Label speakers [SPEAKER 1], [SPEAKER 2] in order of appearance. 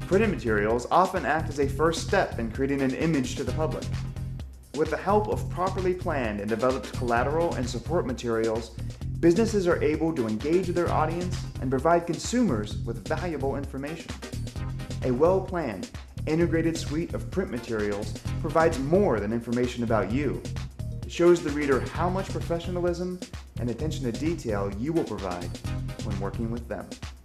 [SPEAKER 1] Printed materials often act as a first step in creating an image to the public. With the help of properly planned and developed collateral and support materials, businesses are able to engage their audience and provide consumers with valuable information. A well-planned, integrated suite of print materials provides more than information about you. It shows the reader how much professionalism and attention to detail you will provide when working with them.